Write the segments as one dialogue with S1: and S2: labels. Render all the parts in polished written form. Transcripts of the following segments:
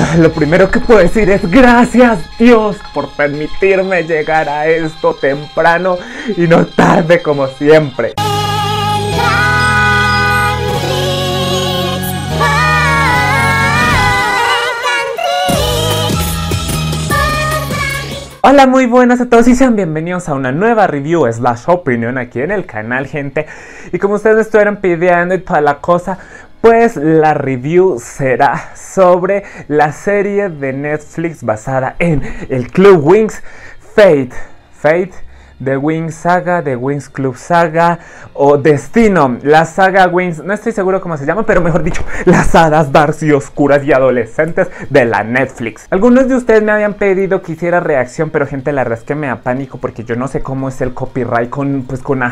S1: Lo primero que puedo decir es gracias Dios por permitirme llegar a esto temprano y no tarde como siempre. Hola, muy buenas a todos y sean bienvenidos a una nueva review / opinión aquí en el canal, gente. Y como ustedes me estuvieron pidiendo y toda la cosa, pues la review será sobre la serie de Netflix basada en el Club Wings, Fate, The Wings Saga, The Wings Club Saga o Destino, la saga Wings, no estoy seguro cómo se llama, pero mejor dicho, las hadas darcy oscuras y adolescentes de la Netflix. Algunos de ustedes me habían pedido que hiciera reacción, pero gente, la verdad es que me da pánico porque yo no sé cómo es el copyright con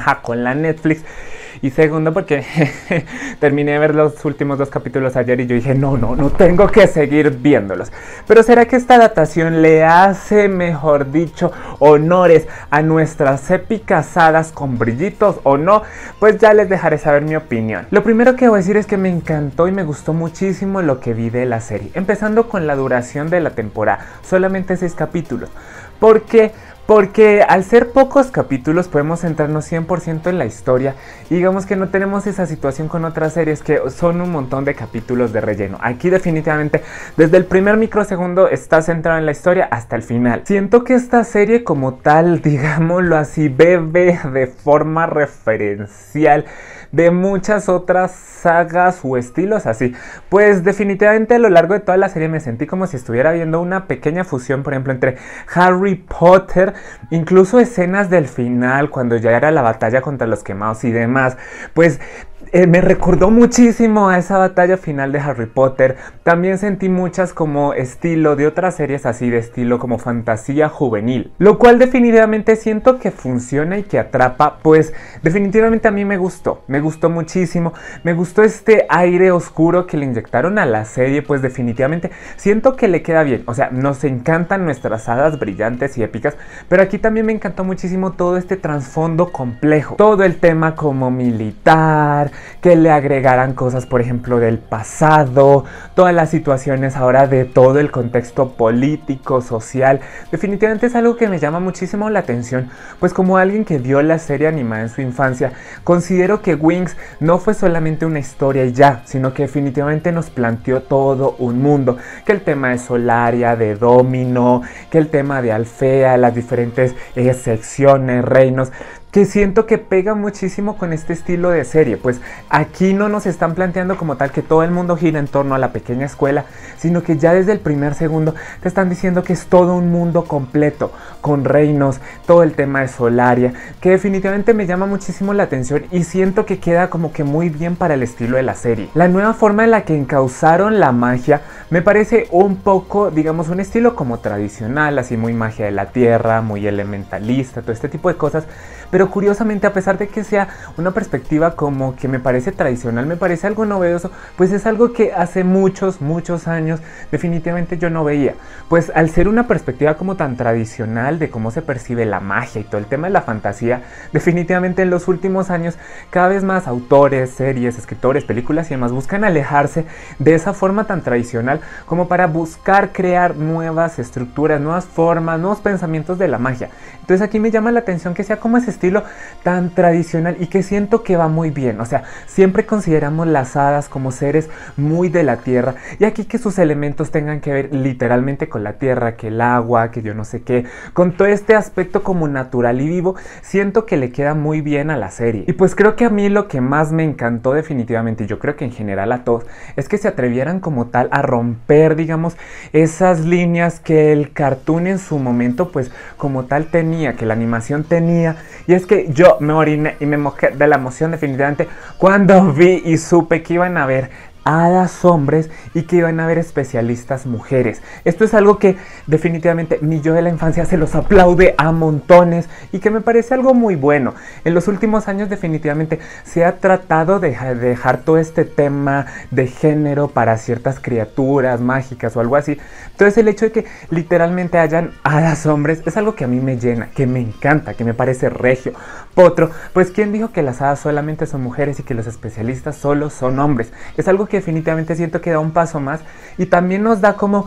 S1: la Netflix. Y segundo, porque terminé de ver los últimos 2 capítulos ayer y yo dije, no tengo que seguir viéndolos. Pero ¿será que esta adaptación le hace, mejor dicho, honores a nuestras épicas hadas con brillitos o no? Pues ya les dejaré saber mi opinión. Lo primero que voy a decir es que me encantó y me gustó muchísimo lo que vi de la serie. Empezando con la duración de la temporada, solamente 6 capítulos. ¿Por qué? Porque al ser pocos capítulos podemos centrarnos 100% en la historia y digamos que no tenemos esa situación con otras series que son un montón de capítulos de relleno. Aquí definitivamente desde el primer microsegundo está centrado en la historia hasta el final. Siento que esta serie como tal, digámoslo así, bebe de forma referencial de muchas otras sagas o estilos así. Pues definitivamente a lo largo de toda la serie me sentí como si estuviera viendo una pequeña fusión, por ejemplo, entre Harry Potter, incluso escenas del final cuando ya era la batalla contra los quemados y demás, pues me recordó muchísimo a esa batalla final de Harry Potter. También sentí muchas como estilo de otras series así, de estilo como fantasía juvenil, lo cual definitivamente siento que funciona y que atrapa. Pues definitivamente a mí me gustó muchísimo, me gustó este aire oscuro que le inyectaron a la serie. Pues definitivamente siento que le queda bien, o sea, nos encantan nuestras hadas brillantes y épicas, pero aquí también me encantó muchísimo todo este trasfondo complejo, todo el tema como militar, que le agregaran cosas, por ejemplo, del pasado, todas las situaciones ahora de todo el contexto político, social. Definitivamente es algo que me llama muchísimo la atención, pues como alguien que vio la serie animada en su infancia, considero que Wings no fue solamente una historia y ya, sino que definitivamente nos planteó todo un mundo, que el tema de Solaria, de Domino, que el tema de Alfea, las diferentes secciones, reinos, que siento que pega muchísimo con este estilo de serie. Pues aquí no nos están planteando como tal que todo el mundo gira en torno a la pequeña escuela, sino que ya desde el primer segundo te están diciendo que es todo un mundo completo, con reinos, todo el tema de Solaria, que definitivamente me llama muchísimo la atención y siento que queda como que muy bien para el estilo de la serie. La nueva forma en la que encauzaron la magia me parece un poco, digamos, un estilo como tradicional, así muy magia de la tierra, muy elementalista, todo este tipo de cosas. Pero curiosamente, a pesar de que sea una perspectiva como que me parece tradicional, me parece algo novedoso, pues es algo que hace muchos años definitivamente yo no veía. Pues al ser una perspectiva como tan tradicional de cómo se percibe la magia y todo el tema de la fantasía, definitivamente en los últimos años cada vez más autores, series, escritores, películas y demás buscan alejarse de esa forma tan tradicional como para buscar crear nuevas estructuras, nuevas formas, nuevos pensamientos de la magia. Entonces aquí me llama la atención que sea como ese estilo tan tradicional y que siento que va muy bien. O sea, siempre consideramos las hadas como seres muy de la tierra y aquí que sus elementos tengan que ver literalmente con la tierra, que el agua, que yo no sé qué, con todo este aspecto como natural y vivo, siento que le queda muy bien a la serie. Y pues creo que a mí lo que más me encantó definitivamente, y yo creo que en general a todos, es que se atrevieran como tal a romper, digamos, esas líneas que el cartoon en su momento pues como tal tenía, que la animación tenía. Y es que yo me oriné y me mojé de la emoción definitivamente cuando vi y supe que iban a ver hadas hombres y que iban a haber especialistas mujeres. Esto es algo que definitivamente mi yo de la infancia se los aplaude a montones y que me parece algo muy bueno. En los últimos años definitivamente se ha tratado de dejar todo este tema de género para ciertas criaturas mágicas o algo así. Entonces el hecho de que literalmente hayan hadas hombres es algo que a mí me llena, que me encanta, que me parece regio. Potro, pues ¿quién dijo que las hadas solamente son mujeres y que los especialistas solo son hombres? Es algo que que definitivamente siento que da un paso más y también nos da como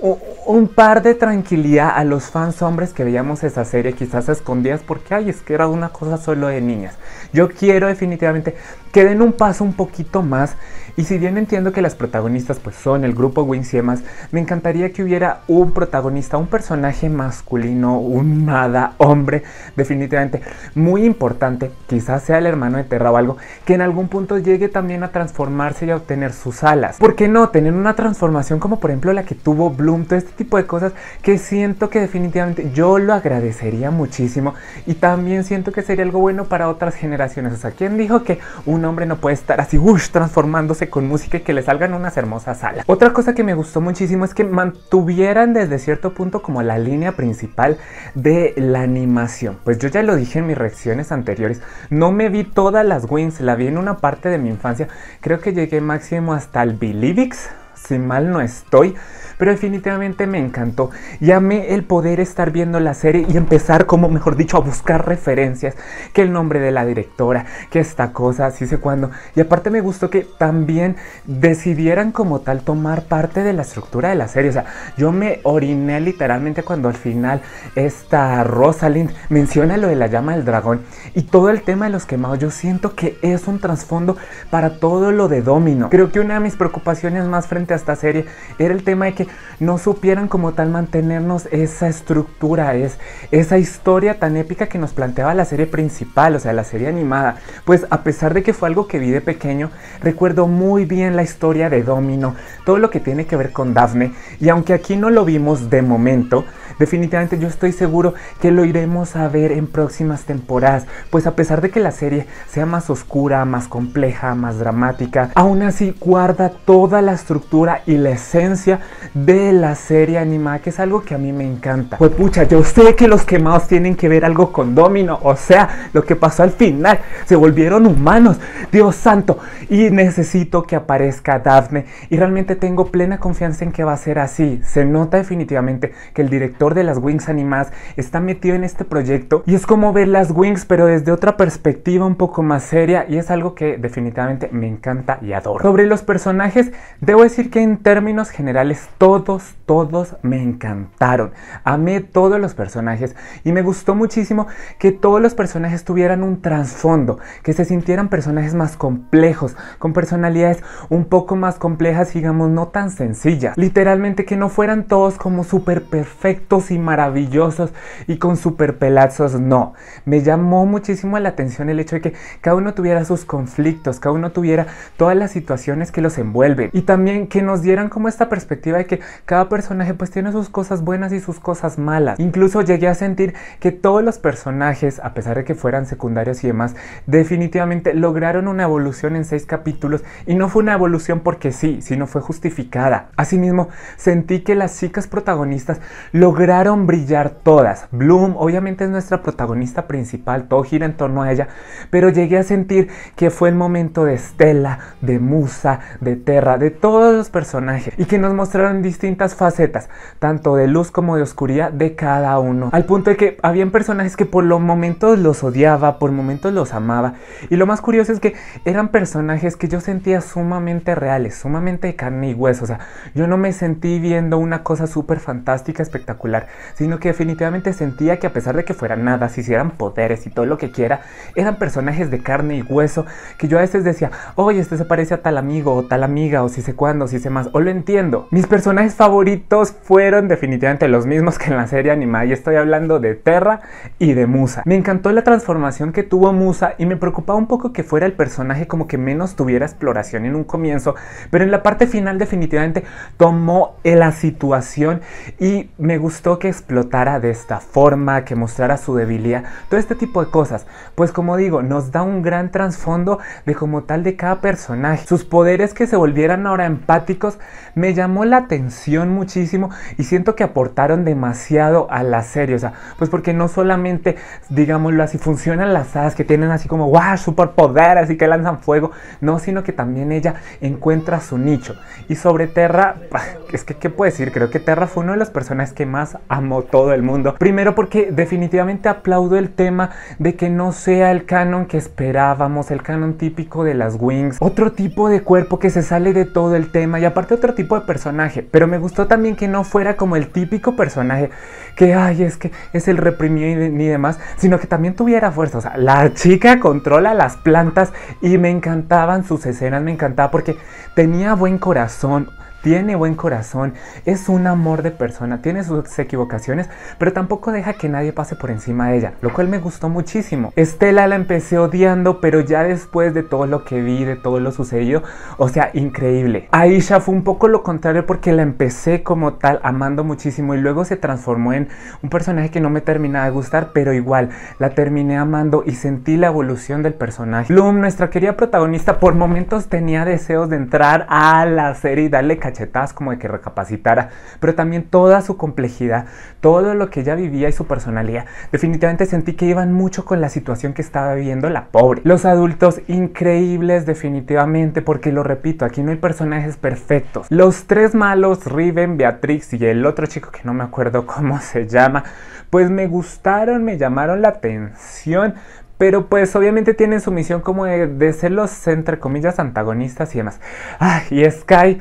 S1: un par de tranquilidad a los fans hombres que veíamos esa serie quizás a escondidas porque ay, es que era una cosa solo de niñas. Yo quiero definitivamente que den un paso un poquito más y si bien entiendo que las protagonistas pues son el grupo Wings y demás, me encantaría que hubiera un protagonista, un personaje masculino, un hada hombre definitivamente muy importante, quizás sea el hermano de Terra o algo, que en algún punto llegue también a transformarse y a obtener sus alas. ¿Por qué no tener una transformación como por ejemplo la que tuvo Bloom? Todo este tipo de cosas que siento que definitivamente yo lo agradecería muchísimo y también siento que sería algo bueno para otras generaciones. O sea, ¿quién dijo que un hombre no puede estar así transformándose con música y que le salgan unas hermosas alas? Otra cosa que me gustó muchísimo es que mantuvieran desde cierto punto como la línea principal de la animación. Pues yo ya lo dije en mis reacciones anteriores, no me vi todas las Wings, la vi en una parte de mi infancia, creo que llegué máximo hasta el Believix, si mal no estoy, pero definitivamente me encantó y amé el poder estar viendo la serie y empezar, como mejor dicho, a buscar referencias, que el nombre de la directora, que esta cosa, así sé cuándo, y aparte me gustó que también decidieran como tal tomar parte de la estructura de la serie. O sea, yo me oriné literalmente cuando al final esta Rosalind menciona lo de la llama del dragón y todo el tema de los quemados. Yo siento que es un trasfondo para todo lo de Domino. Creo que una de mis preocupaciones más frente a esta serie era el tema de que no supieran como tal mantenernos esa estructura, esa historia tan épica que nos planteaba la serie principal, o sea, la serie animada. Pues a pesar de que fue algo que vi de pequeño, recuerdo muy bien la historia de Domino, todo lo que tiene que ver con Daphne, y aunque aquí no lo vimos de momento, definitivamente yo estoy seguro que lo iremos a ver en próximas temporadas, pues a pesar de que la serie sea más oscura, más compleja, más dramática, aún así guarda toda la estructura y la esencia de la serie animada, que es algo que a mí me encanta. Pues pucha, yo sé que los quemados tienen que ver algo con Domino, o sea, lo que pasó al final, se volvieron humanos, Dios santo, y necesito que aparezca Daphne, y realmente tengo plena confianza en que va a ser así. Se nota definitivamente que el director de las Wings animadas está metido en este proyecto, y es como ver las Wings pero desde otra perspectiva un poco más seria, y es algo que definitivamente me encanta y adoro. Sobre los personajes, debo decir que en términos generales todos me encantaron. Amé todos los personajes y me gustó muchísimo que todos los personajes tuvieran un trasfondo, que se sintieran personajes más complejos, con personalidades un poco más complejas, digamos, no tan sencillas. Literalmente que no fueran todos como súper perfectos y maravillosos y con súper pelazos, no. Me llamó muchísimo la atención el hecho de que cada uno tuviera sus conflictos, cada uno tuviera todas las situaciones que los envuelven y también que nos dieran como esta perspectiva de que cada personaje pues tiene sus cosas buenas y sus cosas malas. Incluso llegué a sentir que todos los personajes, a pesar de que fueran secundarios y demás, definitivamente lograron una evolución en 6 capítulos y no fue una evolución porque sí, sino fue justificada. Asimismo, sentí que las chicas protagonistas lograron brillar todas. Bloom obviamente es nuestra protagonista principal, todo gira en torno a ella, pero llegué a sentir que fue el momento de Stella, de Musa, de Terra, de todos los personajes y que nos mostraron distintas facetas, tanto de luz como de oscuridad de cada uno, al punto de que habían personajes que por los momentos los odiaba, por momentos los amaba, y lo más curioso es que eran personajes que yo sentía sumamente reales, sumamente de carne y hueso. O sea, yo no me sentí viendo una cosa súper fantástica, espectacular, sino que definitivamente sentía que a pesar de que fueran nada, si hicieran poderes y todo lo que quiera, eran personajes de carne y hueso, que yo a veces decía, oye, este se parece a tal amigo o tal amiga, o si sé cuándo, si sé más, o lo entiendo. Mis personajes favoritos fueron definitivamente los mismos que en la serie animada, y estoy hablando de Terra y de Musa. Me encantó la transformación que tuvo Musa y me preocupaba un poco que fuera el personaje como que menos tuviera exploración en un comienzo, pero en la parte final definitivamente tomó la situación y me gustó que explotara de esta forma, que mostrara su debilidad, todo este tipo de cosas. Pues como digo, nos da un gran trasfondo de como tal de cada personaje. Sus poderes que se volvieran ahora empáticos me llamó la atención muchísimo y siento que aportaron demasiado a la serie. O sea, pues porque no solamente, digámoslo así, funcionan las hadas que tienen así como wow, superpoderes y que lanzan fuego, no, sino que también ella encuentra su nicho. Y sobre Terra, es que ¿qué puedo decir? Creo que Terra fue uno de los personajes que más los amo todo el mundo. Primero porque definitivamente aplaudo el tema de que no sea el canon que esperábamos, el canon típico de las Wings, otro tipo de cuerpo que se sale de todo el tema y aparte otro tipo de personaje, pero me gustó también que no fuera como el típico personaje que ay, es que es el reprimido ni demás, sino que también tuviera fuerza. O sea, la chica controla las plantas y me encantaban sus escenas, me encantaba porque tenía buen corazón. Tiene buen corazón, es un amor de persona, tiene sus equivocaciones, pero tampoco deja que nadie pase por encima de ella, lo cual me gustó muchísimo. Estela la empecé odiando, pero ya después de todo lo que vi, de todo lo sucedido, o sea, increíble. Aisha fue un poco lo contrario porque la empecé como tal amando muchísimo y luego se transformó en un personaje que no me terminaba de gustar, pero igual la terminé amando y sentí la evolución del personaje. Bloom, nuestra querida protagonista, por momentos tenía deseos de entrar a la serie y darle cachetadas como de que recapacitara, pero también toda su complejidad, todo lo que ella vivía y su personalidad, definitivamente sentí que iban mucho con la situación que estaba viviendo la pobre. Los adultos increíbles definitivamente, porque lo repito, aquí no hay personajes perfectos. Los tres malos, Riven, Beatrix y el otro chico que no me acuerdo cómo se llama, pues me gustaron, me llamaron la atención, pero pues obviamente tienen su misión como de ser los, entre comillas, antagonistas y demás. Ay, y Sky,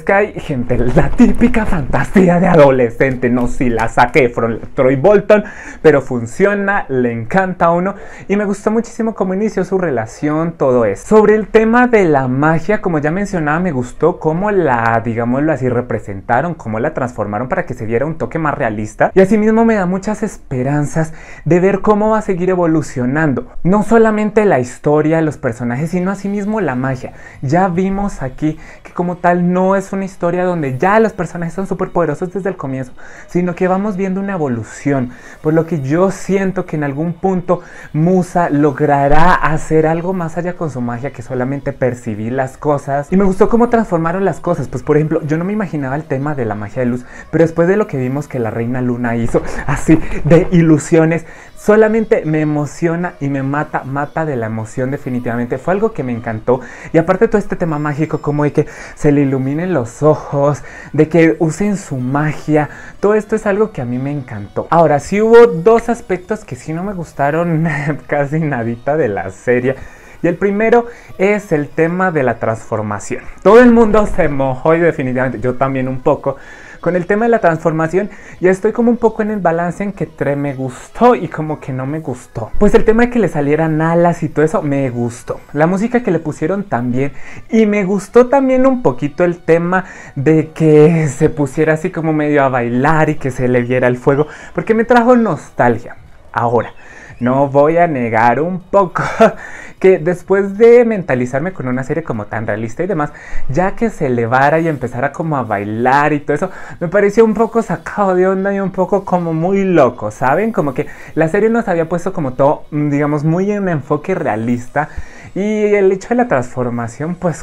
S1: gente, la típica fantasía de adolescente. No, si la saqué from Troy Bolton, pero funciona, le encanta a uno. Y me gustó muchísimo cómo inició su relación, todo eso. Sobre el tema de la magia, como ya mencionaba, me gustó cómo la, digámoslo así, representaron, cómo la transformaron para que se viera un toque más realista. Y asimismo me da muchas esperanzas de ver cómo va a seguir evolucionando. No solamente la historia, los personajes, sino asimismo la magia. Ya vimos aquí que como tal no es una historia donde ya los personajes son súper poderosos desde el comienzo, sino que vamos viendo una evolución. Por lo que yo siento que en algún punto Musa logrará hacer algo más allá con su magia que solamente percibir las cosas. Y me gustó cómo transformaron las cosas. Pues por ejemplo, yo no me imaginaba el tema de la magia de luz, pero después de lo que vimos que la Reina Luna hizo así de ilusiones, solamente me emociona y me mata de la emoción definitivamente. Fue algo que me encantó. Y aparte todo este tema mágico, como de que se le iluminen los ojos, de que usen su magia, todo esto es algo que a mí me encantó. Ahora, sí hubo dos aspectos que sí no me gustaron casi nadita de la serie. Y el primero es el tema de la transformación. Todo el mundo se mojó y definitivamente yo también un poco con el tema de la transformación, y estoy como un poco en el balance en que me gustó y como que no me gustó. Pues el tema de que le salieran alas y todo eso me gustó, la música que le pusieron también, y me gustó también un poquito el tema de que se pusiera así como medio a bailar y que se le viera el fuego, porque me trajo nostalgia. Ahora, no voy a negar un poco que después de mentalizarme con una serie como tan realista y demás, ya que se elevara y empezara como a bailar y todo eso, me pareció un poco sacado de onda y un poco como muy loco, ¿saben? Como que la serie nos había puesto como todo, digamos, muy en enfoque realista, y el hecho de la transformación pues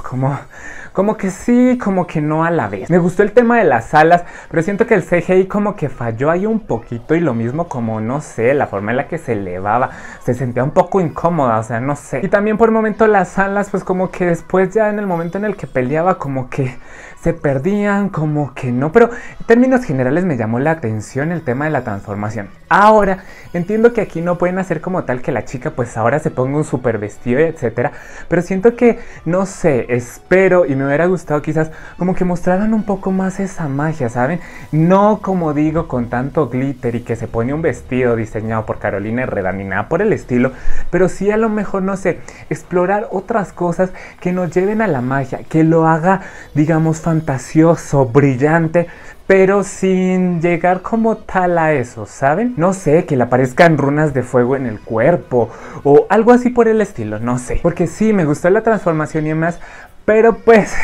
S1: como que sí, como que no a la vez. Me gustó el tema de las alas, pero siento que el CGI como que falló ahí un poquito, y lo mismo como, no sé, la forma en la que se elevaba, se sentía un poco incómoda, o sea, no sé. Y también por el momento las alas, pues como que después ya en el momento en el que peleaba, como que se perdían, como que no, pero en términos generales me llamó la atención el tema de la transformación. Ahora, entiendo que aquí no pueden hacer como tal que la chica pues ahora se ponga un super vestido y etcétera, pero siento que, no sé, espero y me hubiera gustado quizás como que mostraran un poco más esa magia, ¿saben? No como digo con tanto glitter y que se pone un vestido diseñado por Carolina Herrera ni nada por el estilo, pero sí a lo mejor, no sé, explorar otras cosas que nos lleven a la magia, que lo haga, digamos, fantasioso, brillante, pero sin llegar como tal a eso, ¿saben? No sé, que le aparezcan runas de fuego en el cuerpo o algo así por el estilo, no sé. Porque sí, me gustó la transformación y demás, pero pues,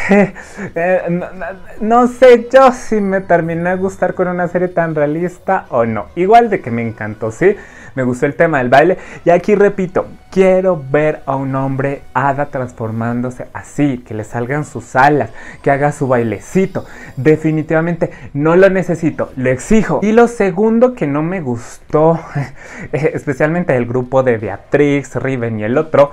S1: no sé yo si me terminé de gustar con una serie tan realista o no. Igual de que me encantó, ¿sí? Me gustó el tema del baile. Y aquí repito, quiero ver a un hombre hada transformándose así, que le salgan sus alas, que haga su bailecito. Definitivamente no lo necesito, lo exijo. Y lo segundo que no me gustó, especialmente del grupo de Beatrix, Riven y el otro,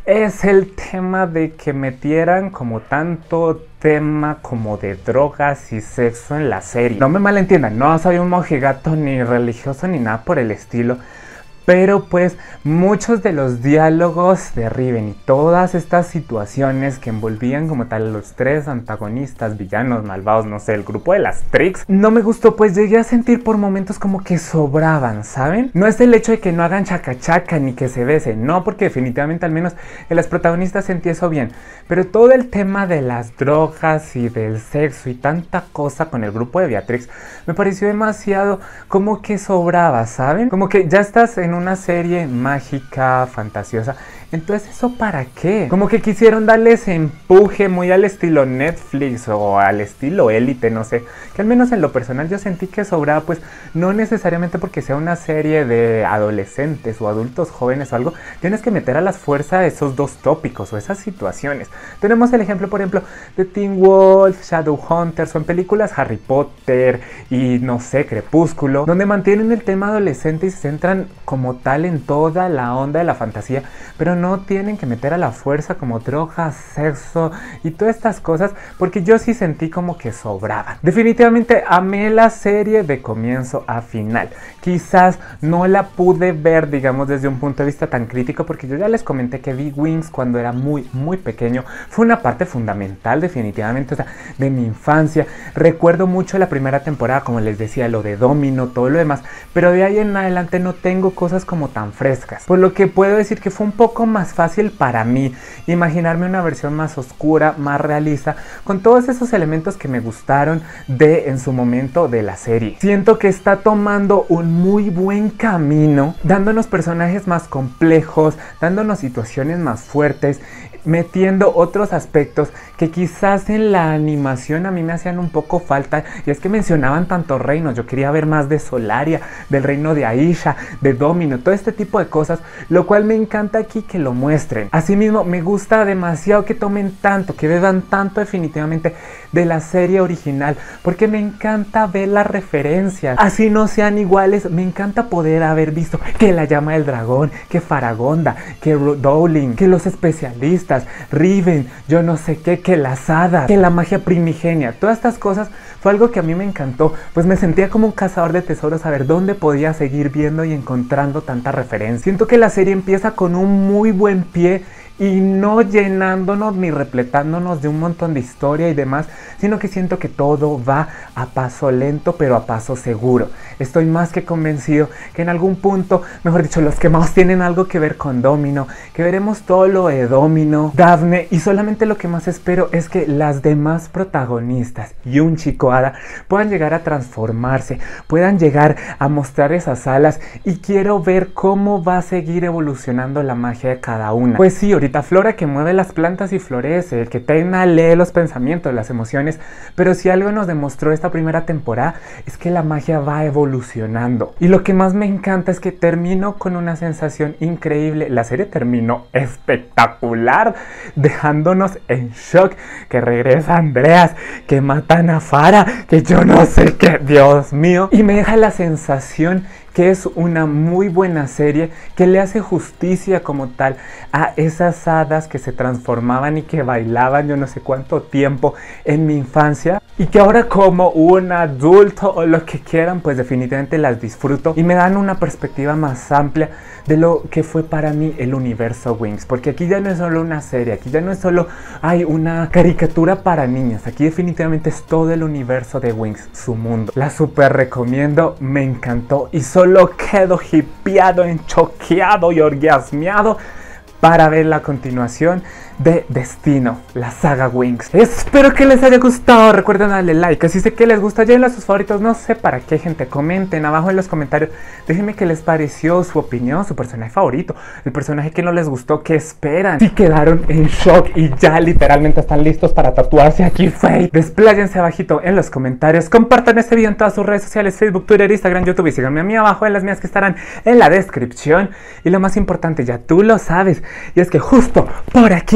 S1: es el tema de que metieran como tanto tema como de drogas y sexo en la serie. No me malentiendan, no soy un mojigato ni religioso ni nada por el estilo, pero pues muchos de los diálogos de Riven y todas estas situaciones que envolvían como tal los tres antagonistas, villanos, malvados, no sé, el grupo de las Trix, no me gustó, pues llegué a sentir por momentos como que sobraban, ¿saben? No es el hecho de que no hagan chacachaca ni que se besen, no, porque definitivamente al menos en las protagonistas sentí eso bien, pero todo el tema de las drogas y del sexo y tanta cosa con el grupo de Beatrix me pareció demasiado como que sobraba, ¿saben? Como que ya estás en una serie mágica, fantasiosa, entonces ¿eso para qué? Como que quisieron darle ese empuje muy al estilo Netflix o al estilo Élite, no sé, que al menos en lo personal yo sentí que sobraba, pues no necesariamente porque sea una serie de adolescentes o adultos jóvenes o algo, tienes que meter a las fuerzas esos dos tópicos o esas situaciones. Tenemos el ejemplo, por ejemplo, de Teen Wolf, Shadowhunters o en películas Harry Potter y no sé, Crepúsculo, donde mantienen el tema adolescente y se centran como tal en toda la onda de la fantasía, pero no tienen que meter a la fuerza como drogas, sexo y todas estas cosas, porque yo sí sentí como que sobraban. Definitivamente amé la serie de comienzo a final. Quizás no la pude ver, digamos, desde un punto de vista tan crítico, porque yo ya les comenté que vi Wings cuando era muy pequeño. Fue una parte fundamental definitivamente, o sea, de mi infancia. Recuerdo mucho la primera temporada, como les decía, lo de Domino, todo lo demás, pero de ahí en adelante no tengo cosas como tan frescas, por lo que puedo decir que fue un poco más fácil para mí imaginarme una versión más oscura, más realista, con todos esos elementos que me gustaron de en su momento de la serie. Siento que está tomando un muy buen camino, dándonos personajes más complejos, dándonos situaciones más fuertes, metiendo otros aspectos que quizás en la animación a mí me hacían un poco falta, y es que mencionaban tantos reinos. Yo quería ver más de Solaria, del reino de Aisha, de Domino, todo este tipo de cosas, lo cual me encanta aquí que lo muestren. Asimismo, me gusta demasiado que tomen tanto, que beban tanto definitivamente de la serie original, porque me encanta ver las referencias, así no sean iguales. Me encanta poder haber visto que la llama del dragón, que Faragonda, que Rowling, que los especialistas, Riven, yo no sé qué, que las hadas, que la magia primigenia, todas estas cosas fue algo que a mí me encantó, pues me sentía como un cazador de tesoros a ver dónde podía seguir viendo y encontrando tanta referencia. Siento que la serie empieza con un muy buen pie y no llenándonos ni repletándonos de un montón de historia y demás, sino que siento que todo va a paso lento pero a paso seguro. Estoy más que convencido que en algún punto, mejor dicho, los quemados tienen algo que ver con Domino, que veremos todo lo de Domino, Daphne, y solamente lo que más espero es que las demás protagonistas y un chico hada puedan llegar a transformarse, puedan llegar a mostrar esas alas, y quiero ver cómo va a seguir evolucionando la magia de cada una. Pues sí, ahorita Flora que mueve las plantas y florece, el que Tecna lee los pensamientos, las emociones, pero si algo nos demostró esta primera temporada es que la magia va evolucionando, y lo que más me encanta es que terminó con una sensación increíble. La serie terminó espectacular, dejándonos en shock, que regresa Andreas, que matan a Farah, que yo no sé qué, Dios mío, y me deja la sensación que es una muy buena serie, que le hace justicia como tal a esas hadas que se transformaban y que bailaban yo no sé cuánto tiempo en mi infancia, y que ahora como un adulto o lo que quieran, pues definitivamente las disfruto y me dan una perspectiva más amplia de lo que fue para mí el universo Wings, porque aquí ya no es solo una serie, aquí ya no es solo una caricatura para niñas, aquí definitivamente es todo el universo de Wings, su mundo. La super recomiendo, me encantó y solo quedo hipeado, enchoqueado y orgasmeado para ver la continuación de Destino, la saga Wings. Espero que les haya gustado, recuerden darle like, así sé que les gusta, llévenlo a sus favoritos, no sé para qué, gente, comenten abajo en los comentarios, déjenme qué les pareció, su opinión, su personaje favorito, el personaje que no les gustó, qué esperan, si quedaron en shock y ya literalmente están listos para tatuarse aquí Fate. Despláyense abajito en los comentarios, compartan este video en todas sus redes sociales, Facebook, Twitter, Instagram, YouTube, y síganme a mí abajo en las mías que estarán en la descripción, y lo más importante, ya tú lo sabes, y es que justo por aquí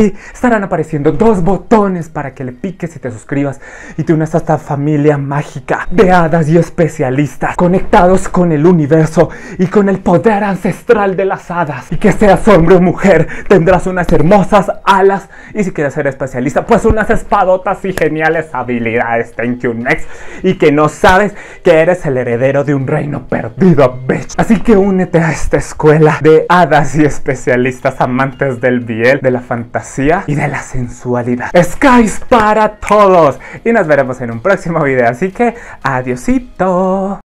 S1: Ahí estarán apareciendo 2 botones para que le piques y te suscribas y te unas a esta familia mágica de hadas y especialistas conectados con el universo y con el poder ancestral de las hadas. Y que seas hombre o mujer, tendrás unas hermosas alas y si quieres ser especialista, pues unas espadotas y geniales habilidades. Thank you, next. Y que no sabes que eres el heredero de un reino perdido, bitch. Así que únete a esta escuela de hadas y especialistas amantes del BL, de la fantasía y de la sensualidad. Skies para todos. Y nos veremos en un próximo video. Así que adiosito.